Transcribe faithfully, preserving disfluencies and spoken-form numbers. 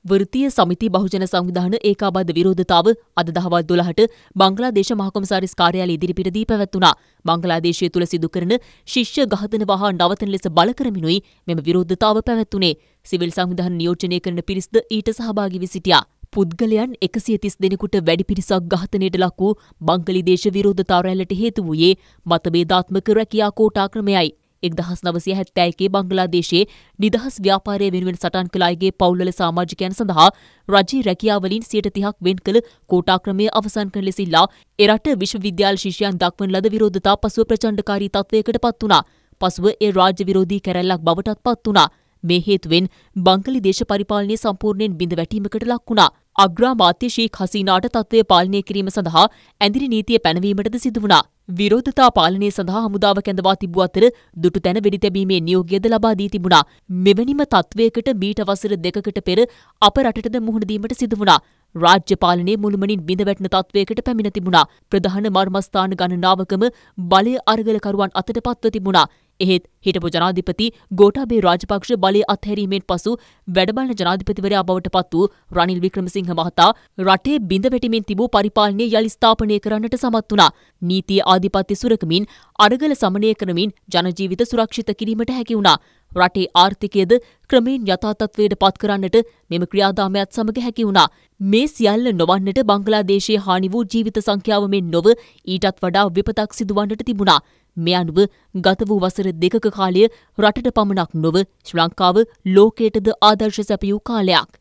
වෘත්තීය සමිති බහුජන සංවිධාන ඒකාබද්ධ විරෝධතාව අද දහවල් දොළහට බංග්ලාදේශ මහ කොමසාරිස් කාර්යාලය ඉදිරිපිටදී පැවැත්වුණා. බංග්ලාදේශය තුළ සිදු කරන ශිෂ්‍ය ඝාතන වහා නවතන ලෙස බල කරමිනුයි මෙම විරෝධතාව පැවැත්වුණේ. සිවිල් සංවිධාන නියෝජනය කරන පිරිස්ද ඊට සහභාගී වී සිටියා. පුද්ගලයන් එකසිය තිස් දෙනෙකුට වැඩි පිරිසක් ඝාතනයට ලක් වූ බංගලීදේශ විරෝධතා රැල්ලට හේතු වූයේ මතභේදාත්මක රැකියා කෝටා ක්‍රමයයි. එක්දහස් නවසිය හැත්තෑ එකේ බංගලාදේශයේ නිදහස් ව්‍යාපාරය වෙනුවෙන් සටන් කළ අයගේ පවුල්වල සමාජිකයන් සඳහා රජයේ රැකියාවලින් සියයට තිහක් වෙන් කළ කෝටා ක්‍රමය අවසන් කරන ලෙස ඉල්ලා එරට විශ්වවිද්‍යාල ශිෂ්‍යයන් දක්වන ලද විරෝධතා පසුව ප්‍රචණ්ඩකාරී තත්ත්වයකට පත් වුණා. පසුව ඒ රාජ්‍ය විරෝධී කැරැල්ලක් බවටත් පත් වුණා. මේ හේතුවෙන් බංගලීදේශ පරිපාලනය සම්පූර්ණයෙන් බිඳ වැටීමකට ලක් වුණා. අග්‍රාමාත්‍ය ශේඛ් හසීනාට තත්ත්වය පාලනය කිරීම සඳහා ඇඳිරි නීතිය පැනවීමටද සිදු වුණා. විරෝධතා පාලනය සඳහා හමුදාව කැඳවා තිබූ අතර දුටු තැන වෙඩි තැබීමේ නියෝගයද ලබා දී තිබුණා. මෙවැනිම තත්ත්වයකට මීට වසර දෙකකට පෙර අප රටටද මුහුණ දීමට සිදු වුණා. රාජ්‍ය පාලනයේ මුළුමනින් බිඳ වැටෙන තත්ත්වයකට පැමිණ තිබුණා. ප්‍රධාන මර්මස්ථාන ගණනාවකම බලය අරගලකරුවන් අතට පත්ව තිබුණා. එහෙත් හිටපු ජනාධිපති ගෝඨාභය රාජපක්ෂ බලය අත්හැරීමෙන් පසු වැඩබලන ජනාධිපතිවරයා බවට පත් වූ රනිල් වික්‍රමසිංහ මහතා රටේ බිඳ වැටීමෙන් තිබූ පරිපාලනය යළි ස්ථාපනය කරන්නට සමත් වුණා. නීතිය ආධිපත්‍ය සුරකමින් අරගල සමනය කරමින් ජනජීවිත සුරක්ෂිත කිරීමට හැකි වුණා. රටේ ආර්ථිකයද ක්‍රමයෙන් යථා තත්ත්වයට පත් කරන්නට මෙම ක්‍රියාදාමයත් සමග හැකි වුණා. මේ සියල්ල නොවන්නට බංගලාදේශයේ හානි වූ ජීවිත සංඛ්‍යාව මෙන් නොව ඊටත් වඩා විපතක් සිදුවන්නට තිබුණා. මේ අනුව ගත වූ වසර දෙකක කාලය රටට පමණක් නොව ශ්‍රී ලංකාව ලෝකයටද ආදර්ශ සැපයූ කාලයක්.